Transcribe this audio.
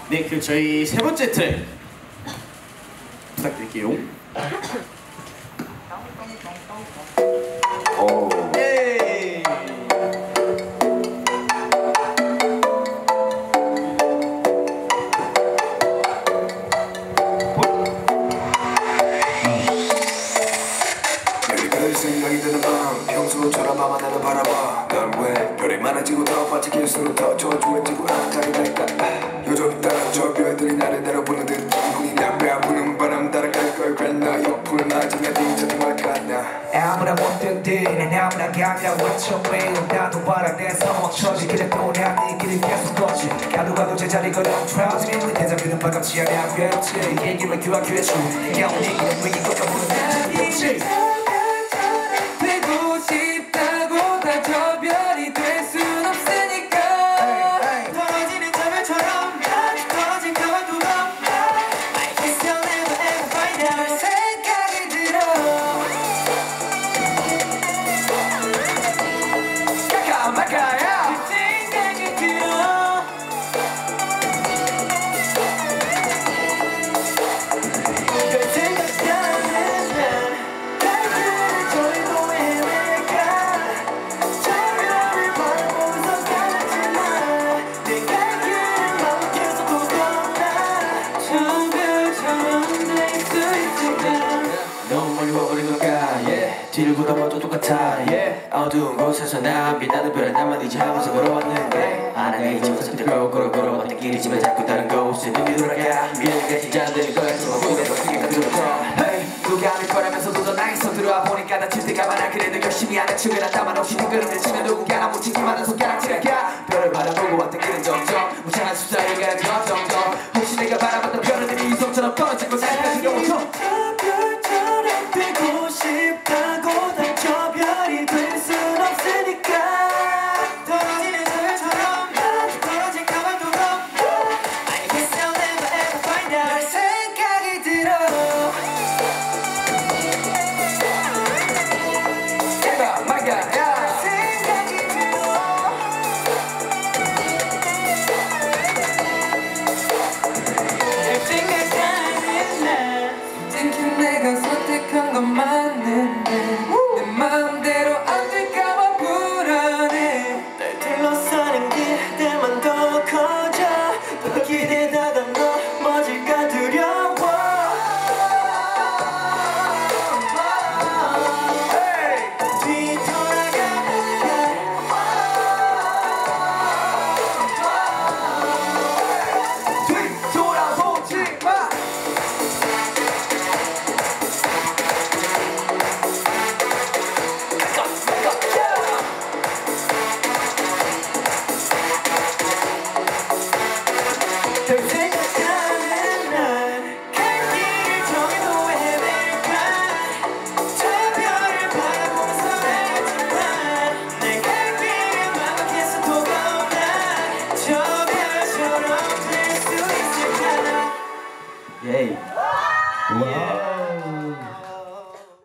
네, 그 저희 세 번째 트랙 부탁드릴게요. 오. 예. 별 생각이 드는 밤 평소처럼 밤 하나를 바라봐. 난 왜 별이 많아지고 더 반짝일수록 더 초조해지고 안달이 날까. 여전히 다른 저 별들이 나를 내려보는 듯 눈이 내 부는 바람 따라갈 걸 그랬나. 옆을 맞으며 뒤져도 뭘까나. 아무나 못된 난 아무나 가벼웠죠. 매일 나도 바라내서 멈춰지. 그래 또 난 이 길을 계속 걷지. 가도 가도 제자리 걸어 트라우즈는 대자뷰는 반갑지 않아 괴롭지. 얘기를 규하규해줘. 야옹 얘기는 왜 이것도 모르는 듯이 되고 싶다고 다 저별이 될 순 없으니까. 떨어지는 저별처럼 난 떨어진 겨울도 없나. I guess you'll never ever find out. 생각이 들어. 까까마까야 생각이 들어. 별 생각나는 난 달콤한 저리도 헤매가. 저별을 바라보면서 가지마. 내가 그런 마음 계속 보거나. 저별처럼 될 수 있을까. 너무 멀리 와버린 걸까 yeah. 뒤를 돌아봐도 똑같아 yeah. 어두운 곳에서 난 빛나는 별을 남아있지 하면서 걸어왔는데 하나의 이쪽에서 걸어왔던 길이 집에 자꾸 다른 곳에 눈이 돌아가 미래까지 잠드는 거야 또 후회가 크게 들어부터 hey. 누가 아닐 거라면서도 더 나이서 들어와 보니까 다칠 때가 많아. 그래도 열심히 하는 척을 한다만 없이 뒷걸음질 치면 누군가나 못 지기만 한 손가락질할까. 별을 바라보고 왔던 길은 점점 무창한 숫자를 가는 점점